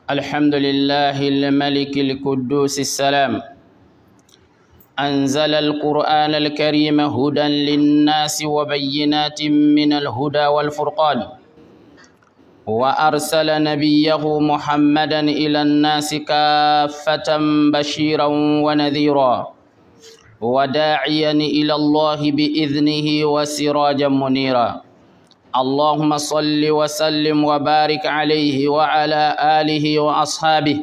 الحمد لله الملك القدوس السلام أنزل القرآن الكريم هدى للناس وبينات من الهدى والفرقان وأرسل نبيه محمدا إلى الناس كافة بشيرا ونذيرا وداعيا إلى الله بإذنه وسراجا منيرا. اللهم صل وسلم وبارك عليه وعلى آله وأصحابه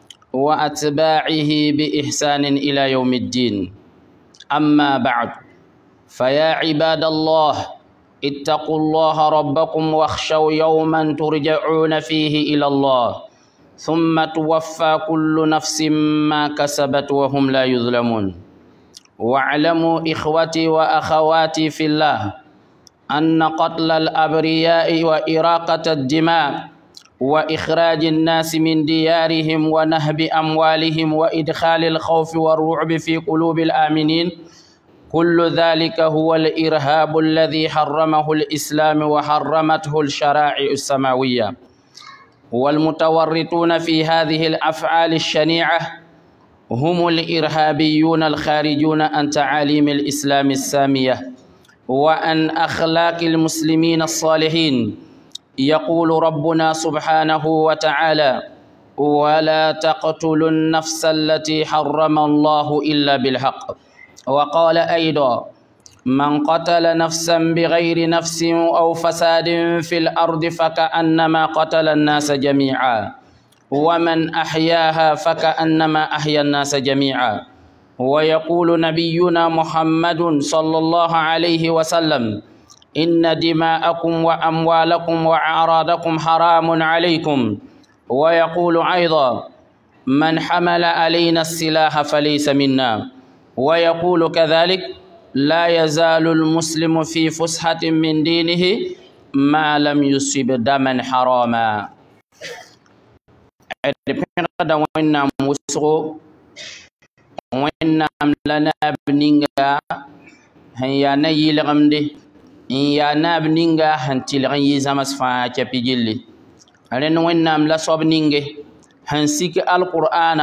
وأتباعه بإحسان إلى يوم الدين. أما بعد، فيا عباد الله اتقوا الله ربكم واخشوا يوما ترجعون فيه إلى الله ثم توفى كل نفس ما كسبت وهم لا يظلمون. واعلموا إخوتي وأخواتي في الله أن قتل الأبرياء وإراقة الدماء وإخراج الناس من ديارهم ونهب أموالهم وإدخال الخوف والرعب في قلوب الآمنين كل ذلك هو الإرهاب الذي حرمه الإسلام وحرمته الشرائع السماوية. والمتورطون في هذه الأفعال الشنيعة هم الإرهابيون الخارجون عن تعاليم الإسلام السامية وعن أخلاق المسلمين الصالحين. يقول ربنا سبحانه وتعالى: ولا تقتلوا النفس التي حرم الله إلا بالحق. وقال أيضا: من قتل نفسا بغير نفس أو فساد في الأرض فكأنما قتل الناس جميعا ومن أحياها فكأنما أحيا الناس جميعا. ويقول نبينا محمد صلى الله عليه وسلم: إن دماءكم وأموالكم وأعراضكم حرام عليكم. ويقول أيضا: من حمل علينا السلاح فليس منا. ويقول كذلك: لا يزال المسلم في فسحة من دينه ما لم يصب دما حراما. وإنام لنا بنينغا هيا نيل غمدي يا نابنينغا هنتلغن يزامس فا كبيجلي أرن وإنام لا صوبنينغ هنسيك القرآن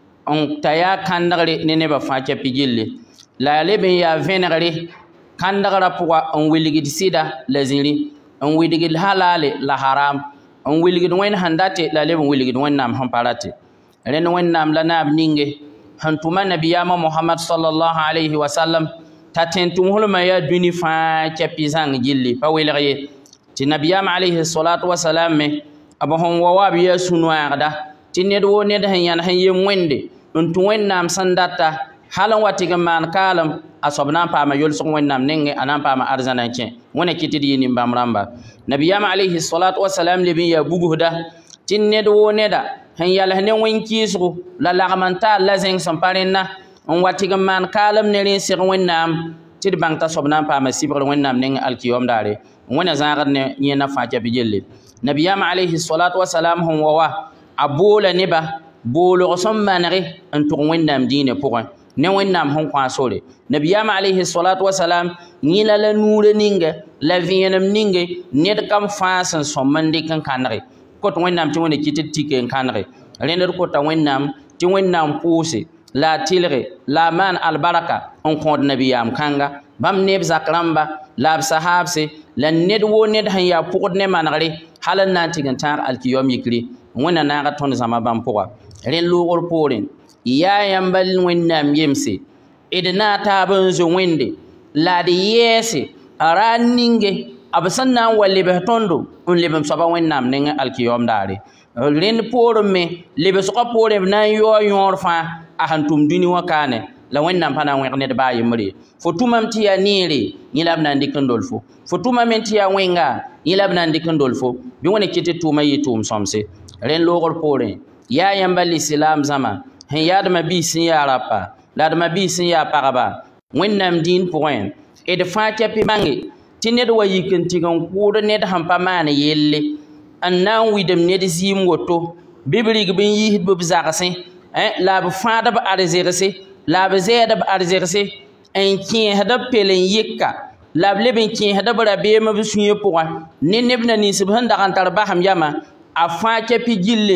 أن تيا كاندغري نينبا فا كبيجلي لا لبن يا فينغري كاندغرا بوا أن ويلغي سيدا لزيري أن ويلغي الحلال لا حرام أن ويلغي وين هنداتي لا لبن ويلغي وإنام همباراتي أرن وإنام لنا بنينغ hantuma nabiyama Muhammad sallallahu alayhi wa sallam tatentum hulma ya duni fa capizang gilli pa welgye ti nabiyama alayhi salatu wa salam me abahon wawabi ya sunwaada ti ned wo ned han yan han yem wende ntu wennam sandata halan watiga man kalam asobna pa ma yol so wennam nenge anan pa ma arzana ken wona kitidi ni bamramba nabiyama alayhi salatu wa salam le bi ya buguhda ti ned wo neda han yala ne wenkiisgu la lagmanta la zeng samparina on watiga man kalam ne rin sir wennam tid bangta sobna pa ma sibr wennam ning alkiyom dare wona zangar ne nyena faja bijelle nabiyama alayhi salatu wassalam hon wawa abola neba bolo sommanare en to wennam dine pour ne wennam hon kwa sore nabiyama alayhi salatu wassalam nyila la nure ninga la vienam ninge ned kam fasan sommande kan kanare kot wennam ti woni kitit tiken kanre render ko ta wennam ti wennam pousse la tilre la man albaraka on kod nabiyam kanga bam neb zakramba la sahabse la ned wo ned han ya pokod ne manare halan nan tigan tar alkiyom yikri wonna naga ton zama bam poa ren lugor poren ya yambal wennam yemse edna ta banzo wende la de yese araninge abasanna walle be tondo on lebam saba wennam nen alkiyom dare ren porme lebe soka porem nan yo yorfa ahantum duni wakane la wennam pana werne de baye mri fotumam tiya nire yilab nan dikandolfo fotumam tiya wenga yilab nan dikandolfo bi wona kiti tuma yitum somse ren logor poren ya yambal islam zama hen yadma bi sin ya rapa ladma bi sin ya paraba wennam din point e de fa kepi mangi ti ned wa yikin tigan kudo ned hampa mane yelle annan widem ned zim woto bibrig bin yihid bu zagase la bu fada ba arzerse la bu zeda ba arzerse en kin hada pelen yikka la leben kin hada bara be ma bu sunye pourwa ne nebna ni subhan da kan tarba ham yama afa kepi gille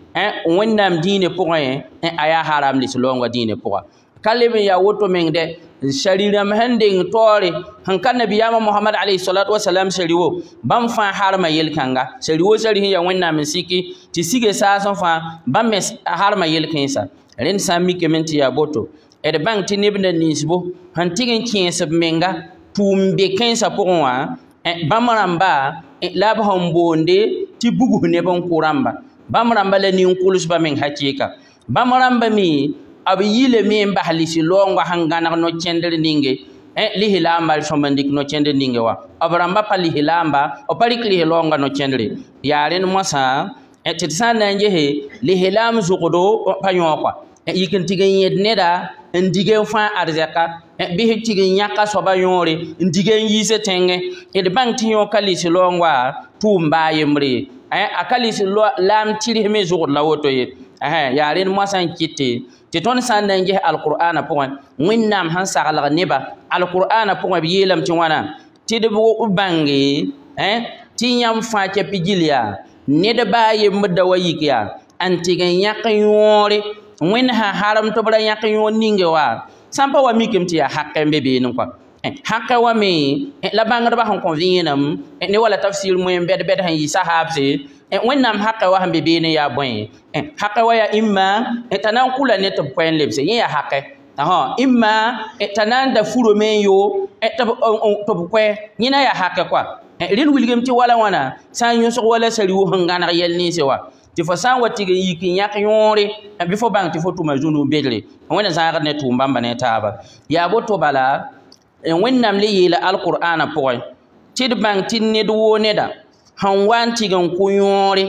wẽnnaam dĩinẽ pʋgẽ a yaa haram lislonga dĩinẽ pʋga ka leb n yaa woto mengde shari rãmb sẽn deng taoore sẽn ka nabiyaamã mohamad alayhi salatu wasalam sari wo bãmb fãa harma yel-kãnga sari wo sari sẽn yaa wẽnnaam n siki tɩ sige saasẽ fãa bãmb me harma yel-kẽensa rẽnd sã n mikame tɩ yaa boto d bãng tɩ neb na ninsbo sẽn tɩg n kẽes b menga tʋʋm be kẽensã pʋgẽ wã bãmb rãmba la b sẽn boonde tɩ bugs neb n kʋ rãmba bãmb rãmba la nin-kʋlsbã meng hakɩɩka bãmb rãmba mi b yɩle me n bas lisi-laoongã sẽn gãneg no-kẽndr ninge lislaamba sõm n dɩk no-kẽndr ninge wa b rãmba pa lislaamba b pa rɩk lis-laoongã no-kẽndre yaa rẽnd mosã tɩ d sã n na n gese lislaam zʋgdo pa yõokã yik n tɩg n yẽd neda n dig n fãa arzɛka bɩ tɩg n yãka soaba yõore n dig n yiise tẽngẽ d bãng tɩ yõoka lis-laoongã tʋʋm baa yembre a ka lislaam tɩrs me zʋgd la woto ye yaa rẽnd mosã n kɩte tɩ tõnd sã n na n ges alqur'ana pʋgẽ wẽnnaam sẽn saglg neba alqur'ana pʋgẽ b yeelame tɩ wãna tɩ d bãnge tɩ yãmb fãa kɛpɩ gil yaa ned baa yembr da wa yik yaa n tɩg n yãk yõore wẽnd sã harem tɩ b ra yãk yõor ninge wa sã n pa wa mikame tɩ yaa hakɛ n be beenem kɔa hakɛ wa me la bãngdbã sẽn kõ vẽenem ne wala tafsir moẽ bɛd-bɛd sẽn yɩ sahaabse wẽnnaam hakɛ wa sẽn be beene yaa bõe hakɛ wa yaa ĩmma t'a na n kʋla ne tɩ b koɛɛn lebse yẽ yaa hakɛ ĩmma t'a na n da furo me n yo tɩ b koɛ yẽ na yaa hakɛ koa rẽd wilgame tɩ wala wãna sã n yõsg wala sari wo sẽn gãneg yɛl ninse wa tɩ fo sã n wa tɩg n yik n yãk yõore bɩ fo bãng tɩ fo tʋma zũnu bedre wẽna zãagd ne tʋʋm bãmba ne taaba yaa boto bala wẽnnaam le yeela alqur'ana pʋgẽ tɩ d bãng tɩ ned woo neda sẽn wa n tɩg n kʋ yõore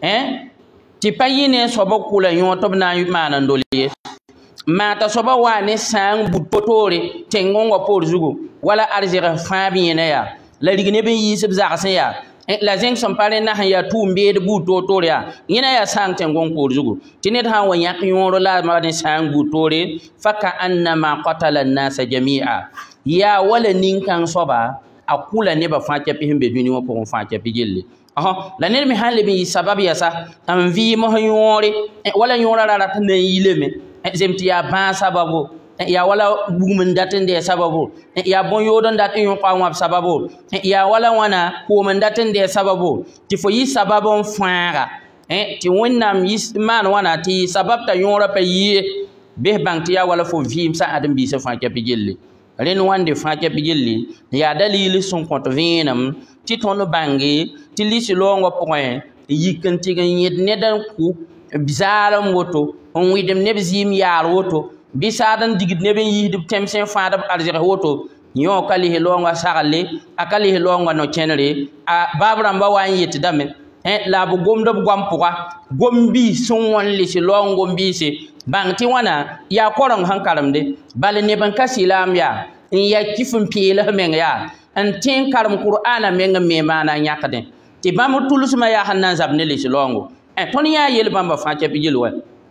tɩ pa yɩ ne soaba kʋla yõ tɩ b na n maan n dol ye maa t'a soaba waa ne sãang bud potoore tẽng n wa poor zugu wala arzɛg fãa b yẽna yaa la rig neb n yiis b zagsẽ yaa la zẽng sẽn pa rẽ nasẽn yaa tʋʋm beed buud toor-toor yaa yẽna yaa sãang tẽng n poor zugu tɩ ned sã n wa yãk yõoro la ma ne sãang buud toore fa ka annama qatala annasa jamia yaa wala nin-kãng soaba a kʋla nebã fãa kɛpɩ sẽn be dũni wã pʋgẽ fãa kɛpɩ gelle la ned me sã n leb n yɩ sabab yasa n vɩɩms yõore wala yõorã ra rat n na n yileme zem tɩ yaa bãa sababo yaa wala bugum n dat n dɛɛ sababo yaa bõn-yood n dat n yõka wãb sababo yaa wala wãna koom n dat n dɛɛ sababo tɩ fo yɩ sabab n fãaga tɩ wẽnnaam maan wãna tɩ yɩ sabab t'a yõorã pa yɩɩ bes bãng tɩ yaa wala fo vɩɩm sã ãdem-biisã fãa kɛpɩ gelle rẽnd wãnde fãa kɛpɩ gelle yaa dalil sẽn kõt vẽenem tɩ tõnd bãnge tɩ lis-laoongã pʋgẽ yik n tɩg n yẽd ned n kʋ zaalem woto n wɩdem neb zɩɩm yaar woto bɩ saad n digd neb n yiisd b tẽms n fãadb arzɛgs woto yõ ka lis-laoongã sagle a ka lis-laoongã no-kẽnere a baab rãmba wa n yetdame la b gomd b goam pʋga gom-biis sẽn wõn lis-laoong gom-biise bãng tɩ wãna yaa koreng sẽn karemde bal neb n ka sɩlaam yaa n ya kif n peels meng yaa n tẽ n karem qur'ana meng n me maana n yãkdẽ tɩ bãmb tʋlsmã yaa sẽn na n zab ne lis-laoongo tõnd yãa yel bãmba fãa kɛp yel wa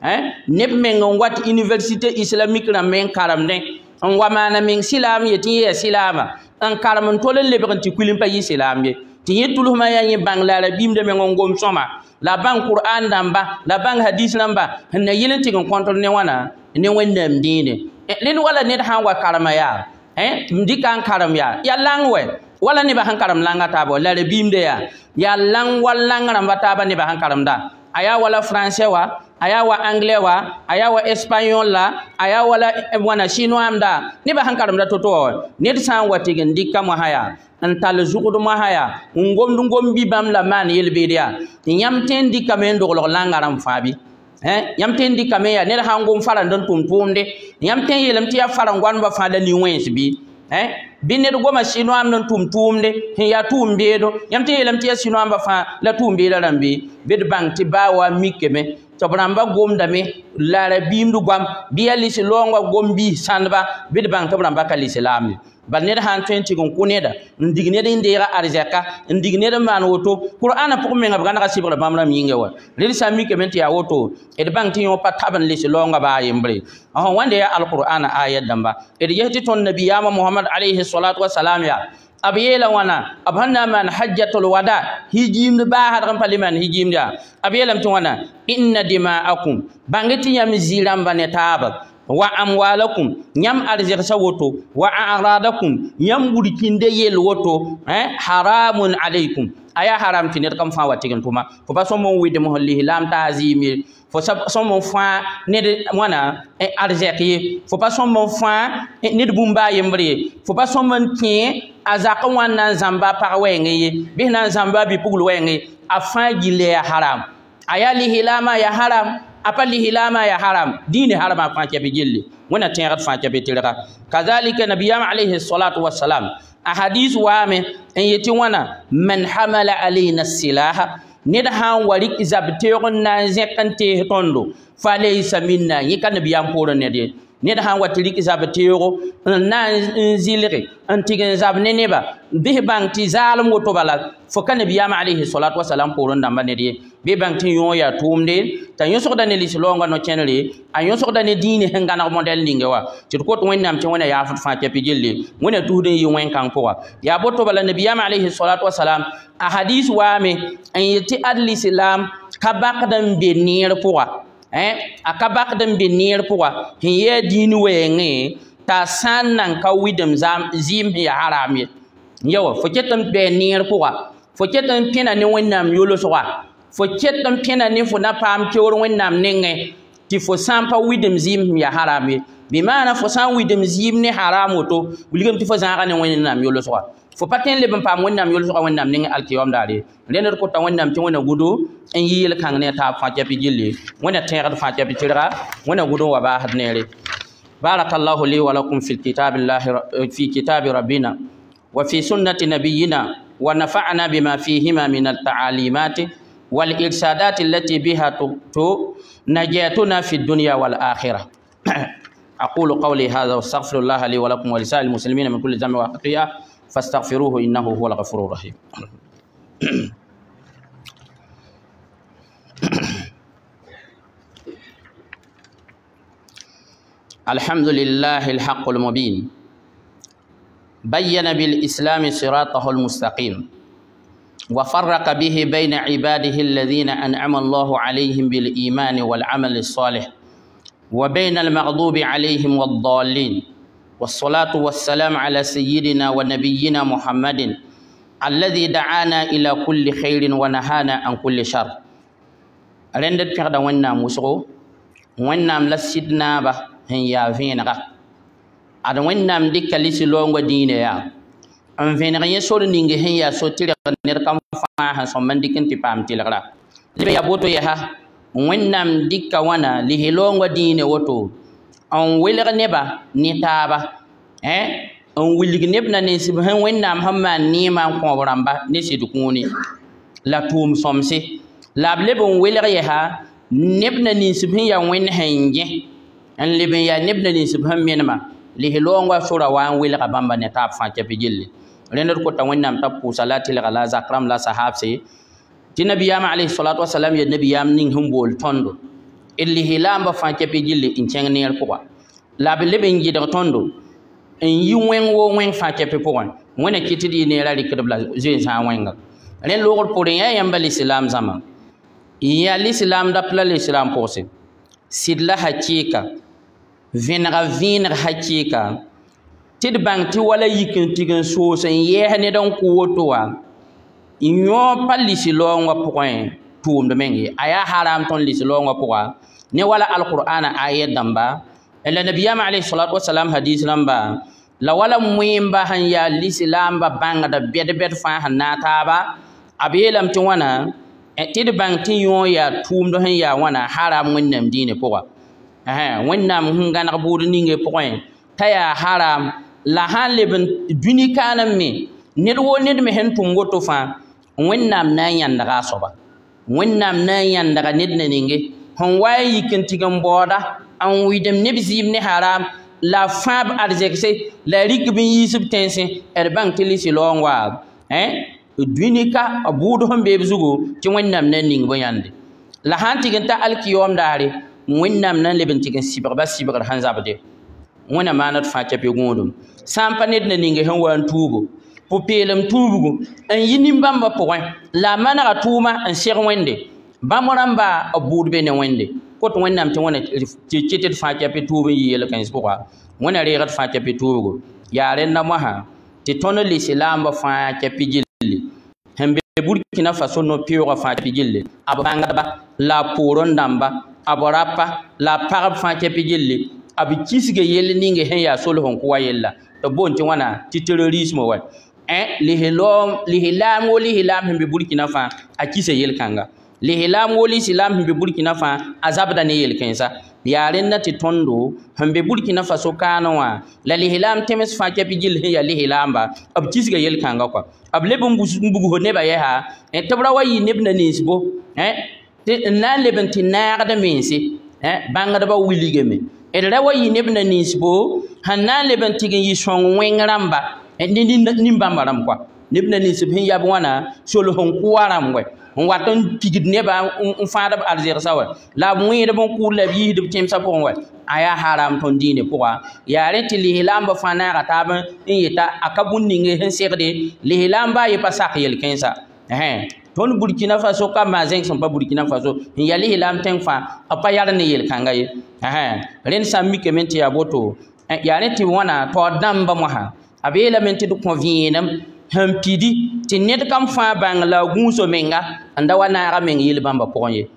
neb meng n wat université islamique rãmb me n karemdẽ n wa maana meng sɩlaam ye tɩ yẽ yaa sɩlaama n karem n tol n lebg n tɩ kuil n pa yɩ sɩlaam ye tɩ yẽ tʋlsmã yaa yẽ bãng la a rabiimda meng n gom sõma la bãng qur'an dãmba la bãng hadis rãmba sẽn na yɩl n tɩg n kõntr ne wãna ne wẽnnaam dĩine rẽnd wala ned sã n wa karema yaa m dɩka n karem yaa yaa lang wɛ wala nebã sẽn karem langa taaba la rabiimda yaa lang wa lang rãmba taaba nebã sẽn karemda a yaa wala français wa a yaa wa anglais wa a yaa wa espagnol la a yaa wala wãna chinoamda nebã sẽn karemda to-to wa ned sã n wa tɩg n dɩka mosã yaa n tall zugd mosã yaa n gomd bi bãmb la maan yel-beed yaa tɩ yãmb tẽ n dɩkame n doglg langa rãmb fãa bɩ yãmb tẽ n dɩkame yaa ned sã n gom farand n tʋm tʋʋmde yãmb tẽ n yeelame tɩ yaa faren-goanbã fãa la nin-wẽns bɩ bɩ ned goma sɩnoamd n tʋm tʋʋmde sẽn yaa tʋʋm beedo yãmb tẽ n yeelame tɩ yaa sɩnoambã fãa la tʋʋm beeda rãmbe bɩ d bãng tɩ baa wa mikame tɩ b rãmba gomdame la rabiimd goam bɩ yaa lis-laoongã gom-biis sãndba bɩ d bãng tɩ b rãmba ka lislaamne bal ned sã n tõe n tɩg n kʋ neda n dig ned n deega arzɛka n dig ned n maan woto qur'ana pʋgẽ menga b gãnega sɩbgra bãmb rãmb yĩnga wa rel sã n mikame tɩ yaa woto d bãng tɩ yõ pa tab n lis-laoongã baa yembre wãnde yaa alqur'ana ayat dãmba d ges tɩ tõnd nabiyaamã mohamad alayhi salatu wasalam yaa أبيلا وانا أبهنا من حجة الوداع هجيم باهر قبل من هجيم جا أبيلا متوانا إن دماءكم بانغتي يمزيلام بنتابا وأموالكم يم أرزق سوتو وأعراضكم يم بركين ديال وتو حرام عليكم أيا حرام تنير كم فاواتين توما فبسمو ويد مهليه لام تعزيمي فبسمو فا ند وانا أرزقي فبسمو فا ند بومبا يمبري فبسمو كين أزاق وانا زامبا باوينغي بينا زامبا بيبول وينغي أفان جيلي حرام أيا لهلاما يا حرام أبلي هلاما يا حرام دين حرام أفان كبيجلي وانا تنغت فان كبيتلقى كذلك نبي عليه الصلاة والسلام أحاديث وامه إن يتوانا من حمل علينا السلاح ندهان وريك زبتيغن نازيقن تيهتوندو فليس منا يكا نبيان پورا ندي ندهان وتريك زبتيغو نازيلغي انتيغن زب ننبا به بانتي زالم وطبالا فكا نبيان عليه الصلاة والسلام پورا نمبا ندي به بانتي يون يا توم دي تان يوسق داني لسلونغا نو چنلي ان يوسق داني ديني هنغانا موديل لينغوا تركوت وين نام تي وين يا فت فاتي بيجلي وين تودن يي وين كان پوا يا بوتو بلا نبيان عليه الصلاة والسلام أحاديث وامي أن يتي الإسلام كباقدم بنير پوا أكباقدم بنير پوا هي دين وينغي تاسان نان كويدم زيم هي حرامي يو فكتم بنير پوا فكتم بينا ني وين نام يولو سوا فكتم بينا ني فنا پام كيور وين نام نينغي تي فو سامبا ويدم زيم هي حرامي بمعنى فو سان ويدم زيم ني حرامو تو وليغم تي فو زانغا ني وين نام يولو سوا fo paten le pam wonnam yol so wonnam ning alkiyom dali lener ko ta wonnam ti wona gudu en yil kan ne ta fa jabi jilli wona tegar fa jabi tira wona gudu wa ba hadnere barakallahu li wa lakum fil kitabillahi fi kitabi rabbina wa fi sunnati nabiyyina wa nafa'na bima fihima min at-ta'alimat wal irsadat allati biha najatuna fi dunya wal akhirah aqulu qawli hadha wa astaghfirullah li wa lakum wa lisa'il muslimina min kulli dhanbin wa khati'ah فاستغفروه إنه هو الغفور الرحيم الحمد لله الحق المبين بين بالإسلام صراطه المستقيم وفرق به بين عباده الذين أنعم الله عليهم بالإيمان والعمل الصالح وبين المغضوب عليهم والضالين والصلاة والسلام على سيدنا ونبينا محمد الذي دعانا إلى كل خير ونهانا عن كل شر رندت فقد ونام وسغو ونام لسيدنا به هيا فينغا أد ونام ديك لسلون ودين يا أم فينغا يسول نينغ هيا سوتير نركم فاها سومن ديكن تيبام تيلغلا لبي يابوتو يها ونام ديك وانا لهلون ودين وتو on wilg neba ni taaba on wilg nebna ne sib han wennam hamma ni ma ko ramba ne sidu kuni la tum somse la lebon wilg yaha nebna ni sib ya wen hanje an leben ya nebna ni sib han menma li hilonga sura wa wilg bamba ne tab fa ca bijilli lenor ko ta wennam tapu salati la la zakram la sahabse ti nabiyam alayhi salatu wassalam ya nabiyam ning humbol tondo illi hilamba fa kepe jilli in cengner poa la be lebe ngi da tondo en yi wen wo wen fa kepe poa wona kitidi ne la rikabla je sa wenga ren logol pour ya yamba l'islam zaman ya l'islam da pla l'islam pose sidla hakika vinra hakika tid bang ti wala yikin tigan so sen ye ne don ko wotowa inyo palisi lo ngwa point tum de mengi aya haram ton l'islam ngwa poa ne wala alqur'ana ayat damba ila nabiyama alayhi salatu wassalam hadith namba la wala muimba han ya l'islam ba banga da bed fa hanata ba abelam ti wana tid bang ti yo ya tum do han ya wana haram wonnam dine poa wonnam ngana budu ninge point taya haram la han leben duni kanam me ned wo ned me hen tum goto fa wonnam na yanda ga soba wonnam na yanda ga ned ninge hon wayi kin tigam boda an widem ne bizim ne haram la fab arzekse la rigbin yisub tense er bank tilisi longwa dunika abudu hon be zugo ti wonnam nan ning boyande la han tigin ta alkiyom dare wonnam nan leben tigin sibar han zabade wona manat fa cape gondum sampa ned na ninge hen wan tugo pu pelem tubugu en yinim bamba poin la manara tuma en ser wende bamoramba abudbe ne wende ko to wonnam ti wona ci fa capi tubu yele kan spora wona regat fa capi tubugu ya ren na maha ti tono l'islam ba fa capi jilli hembe Burkina Faso no piora fa capi jilli abanga ba la poron damba aborapa la parab fa capi jilli abi kisige yele ninge hen ya solo hon ko yella to bonti wana ti terrorisme wa lihilam hembe Burkina Faso akise yel kanga lihilam hembe Burkina Faso azabda ne yel kensa yaren na ti tondo hembe Burkina Faso kanwa la lihilam temes fa capi jilli ya lihilamba ab kisige yel kanga kwa ab lebum bugu ho neba ya tabra wayi nebna nisbo na lebenti na da mensi banga da ba wiligeme edra wayi nebna nisbo hanan lebenti gi song wengramba nimbambaram kwa nebna nisbo hin yab wana solo hon kuwaram we waton pigid neba faada alger sawa la muide bon kur la bi de tem sa bon we aya haram ton dine pourwa ya reti lihilamba fana rataba yita akabun ninge hen serde lihilamba ye pasak yel kensa ton Burkina Faso ka mazen son pa Burkina Faso ya lihilam ten fa apa yar ne yel kanga ye ren sammi kementi ya boto ya reti wana to damba moha abela menti du convienam hampidi ti net kam fa bangla gunso menga anda wana ra meng yel bamba ponye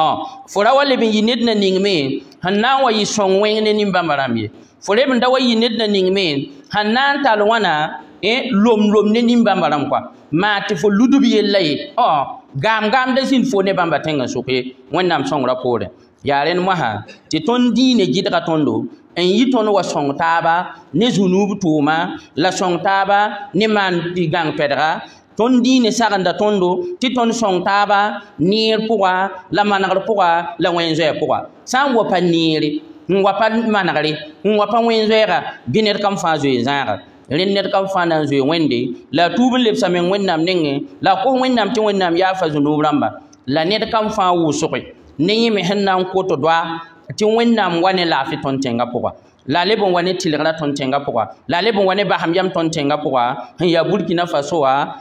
fora wale bin yinid na ningme hanna wa yi songwen ne nimbamba ramye fore bin da wa yinid na ningme hanna tal wana lom ne nimbamba ram kwa ma ti fo ludubi yelay gam da sin fo ne bamba tenga soke wonnam songra pore yaren maha ti ton dine gidra tondo en yiton wa song taba ne zunub tuma la song taba ne man di gang pedra ton dine saganda tondo ti ton song taba nir puwa la managar puwa la wenze puwa san wo paniri ngwa pan managari ngwa pan wenzera biner kam fa zo zara ren kam fa nan zo wende la tubul leb samen wennam nenge la ko wennam ti wennam ya fa zunub ramba la net kam fa wu sokoi ne yime hennan ko to dwa ti wennam wane la fi ton tenga pourwa la lebon wane tilra ton tenga pourwa la lebon wane baham yam ton tenga pourwa ya Burkina Faso wa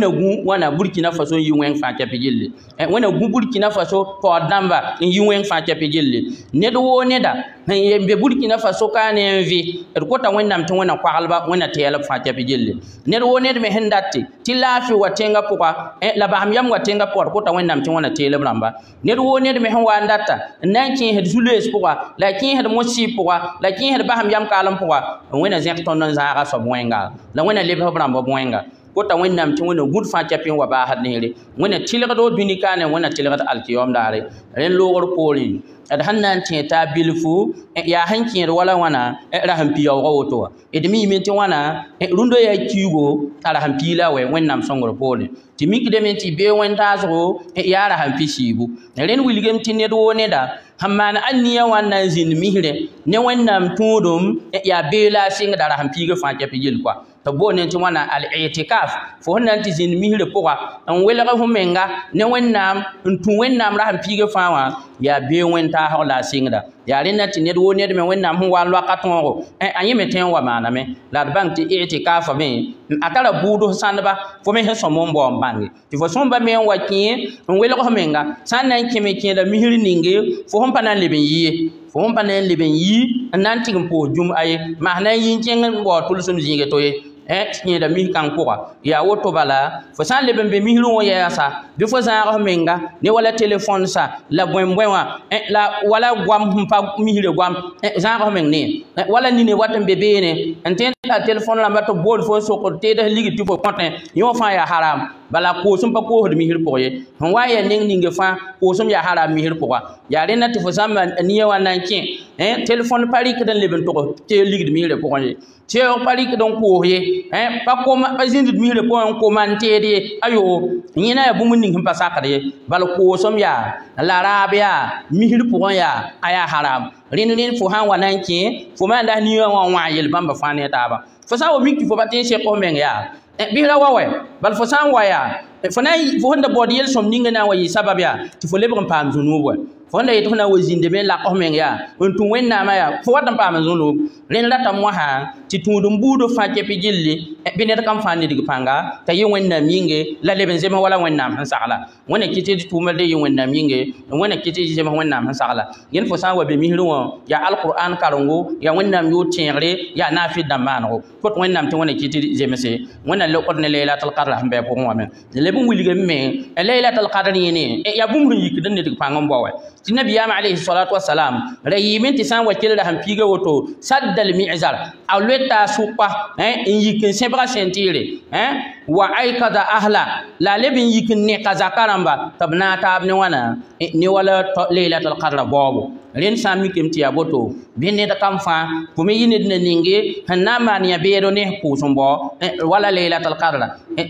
wana Burkina Faso yi wen fa capi jilli wana Burkina Faso to damba yi wen fa capi jilli ne do wone da be Burkina Faso ka ne vi ko ta wennam tin wana kwalba wana tela fa capi jilli ne do wone me hendatti ti lafi wa tenga pourwa la baham yam wa tenga pourwa ko ta wennam tin wana tela bramba ne do wone me hen wa ndata nan kin het jules pourwa la kin het mosi pourwa la kin het baham yam kalam pourwa wana zek ton non za ga so bwenga la wana lebe bramba bwenga ko ta wennam ti wona gud fa capin wa ba had nere wona tilga do dunika ne wona tilga alkiyom dare ren logor poli ad hannan ti ta bilfu ya hankin wala wana ra hampi yaw woto edmi min ti wana rundo ya kigo ara hampi la we wennam songor poli ti mikde men ti be wenta zo ya ra hampi shibu ren wiligem ti ne do ne da hammana anniya wannan zin mihre ne wennam tudum ya bela singa dara hampi ga fa capi jil kwa to bonen ti wana al i'tikaf fo honan ti zin mihre pourwa an welaga humenga ne wennam ntu wennam ra hampiga fawa ya be wenta hawla singda ya rena ti ne do ne me wennam hu wa lwa katongo anyi meten wa mana me la bank ti i'tikaf me atara budo sanba fo me heso mon bo bangi ti fo somba me wa kin an welaga humenga sanan kime kin da mihri ninge fo hon panan leben yi fo hon panan leben yi nan tigin po jum ay mahna yin ken bo tulsum zinge toye ni da mi kan ko ya woto bala fo san le bembe mi hiru ya sa bi fo san ga menga ne wala telephone sa la bwenbwenwa la wala gwam humpa mi hiru gwam san ga men ne wala ni ne watam bebe ne enten la telephone la bato bol fo so ko te da ligi tu fo konten yo fa ya haram bala ko sum pa ko mi hiru poye hon wa ya ning ninge fa ko sum ya haram mi hiru po ya rena ti fo san ni ya wannan kin telephone pari kidan leben to ko te ligi mi hiru po Tio pali ke don ko ye pa ko ma zindu mi le ko man tede ayo nyina ya bumun ning pa sakade bal ko som ya la rabia mi hir po ya aya haram rin fo han wanan ki fo ma da ni wa yel bamba fane taba fo sa o mi ki fo batin she ko men ya bi la wa bal fo san wa ya fo nay fo honda bod yel som ninga na wa yi sabab ya ti fo lebon pam zunubo fonda yit hona wazinde ben la ko men ya on tun wenna ma ya fo wadam pa man zulu len la tam waha ti tudum budo fa ke pijilli binet kam fani dig panga ta yi wenna minge la leben zema wala wenna han sala wona kiti tumal de yi wenna minge wona kiti zema wenna han sala yen fo sa wa be mihru ya alquran karongo ya wenna yo tiere ya nafi damano ko wenna ti wona kiti zema se wona lokot ne laylatul qadr hambe ko mo men lebum wilige me laylatul qadr yini ya bumru yik den ne dig panga mbowe ti nabiyama alayhi salatu wassalam rayimin ti san wakil da hampiga woto saddal mi'zar awleta supa in yikin sebra sentire wa aikada ahla la lebin yikin ne kaza karamba tabna tabni wana ni wala laylatul qadr bobo ren sami kemti aboto binne da kamfa kumi yini ne ninge hanama ni bedo ne kusumbo wala laylatul qadr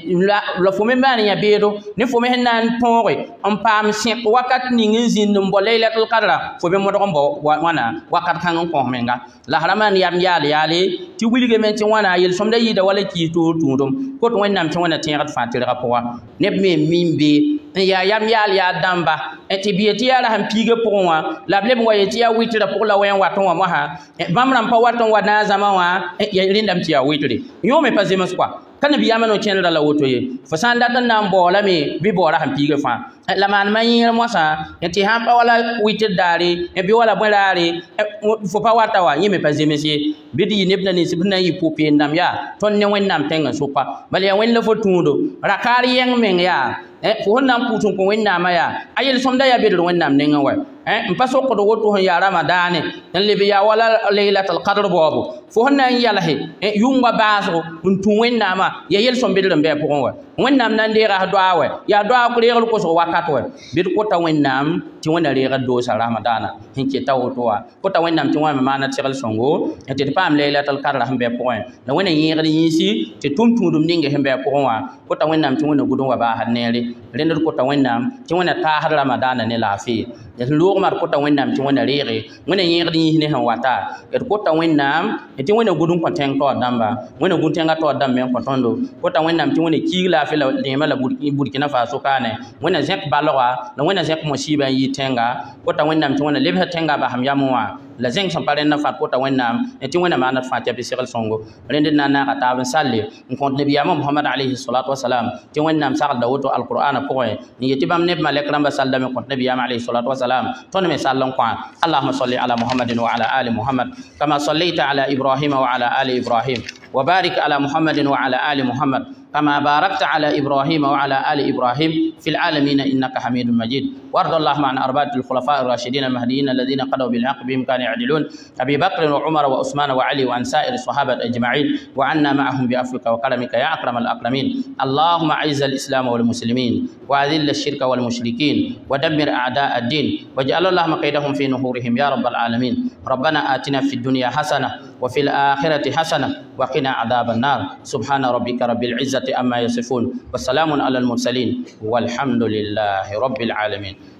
la fumi mani ya bedo ni fumi hanan tonre on pam sek wakat ningi zindum bo laylatul qadr fo be mo dombo wana wakat kan ko menga la haraman yam yali ti wilige men ti wana yel somda yida wala ki to tudum ko to wannam ti wana tirat fatir rapwa neb me mimbe ya yam ya damba ti bieti ya la hampiga pourwa la blem wa yeti ya witra pour la wen waton wa ha bamram pa waton wa na zama wa ya rindam ti ya witri yo me pas zemas quoi kan biya mano chen la woto ye fo sanda tan nam bo la me bi bo ra hampiga fa la man mayir mosa ti ha pa wala witri dari e bi wala bolari fo pa wata wa yime pas zemas ye bidi nebna ni sibna yi popi ndam ya ton ne wen nam tenga sopa bal ya wen la fo tundo rakari yang men ya fo nam putun ko wen nam ya ayel somda ya bedo wen nam nenga wa mpaso ko do woto ya ramadane dan le biya wala laylatul qadr bobu fo honna yala he yunga baso untu wen nama ya yel sombe de mbe ko wa wen nam nan de ra doawe ya doa ko regal ko so wakatwe bid ko ta wen nam ti wona re ga do sa ramadana hinke tawoto wa ko ta wen nam ti wona mana tigal songo te pam laylatul qadr hambe ko la wona yiri yisi te tumtum ninge hembe ko wa ko ta wen nam ti wona gudun wa ba hanere render ko ta wen nam ti wona ta har ramadana ne lafi ya lo mar ko ta wen nam ti wona rere wona yiri ne han wata ko ta wen nam ti wona gudun ko ten to damba wona gudun tenga to dam men ko tondo ko ta wen nam ti wona kigla fi la ne mala burkina faso kane wona zek balwa la wona zek musiba yi tenga ko ta wen nam ti wona lebha tenga ba ham yamwa la zeng sampare na fat ko ta wen nam ti wona manat fatia bi sigal songo rende na na kata ban salle ko nabi muhammad alayhi salatu wassalam ti wen nam sagal dawoto alquran ko ni yeti bam ne malek ramba sallame ko nabi alayhi salatu wassalam ton me sallon ko allahumma salli ala muhammadin wa ala ali muhammad kama sallaita ala ibrahim wa ala ali ibrahim وبارك على محمد وعلى آل محمد كما باركت على إبراهيم وعلى آل إبراهيم في العالمين إنك حميد مجيد وارض اللهم عن أربعة الخلفاء الراشدين المهديين الذين قضوا بالحق بهم كانوا يعدلون أبي بكر وعمر وعثمان وعلي وعن سائر الصحابة أجمعين وعنا معهم بعفوك وكرمك يا أكرم الأكرمين اللهم أعز الإسلام والمسلمين وأذل الشرك والمشركين ودمر أعداء الدين واجعل اللهم كيدهم في نحورهم يا رب العالمين ربنا آتنا في الدنيا حسنة وفي الآخرة حسنة وقنا عذاب النار سبحان ربك رب العزة أما يصفون والسلام على المرسلين والحمد لله رب العالمين.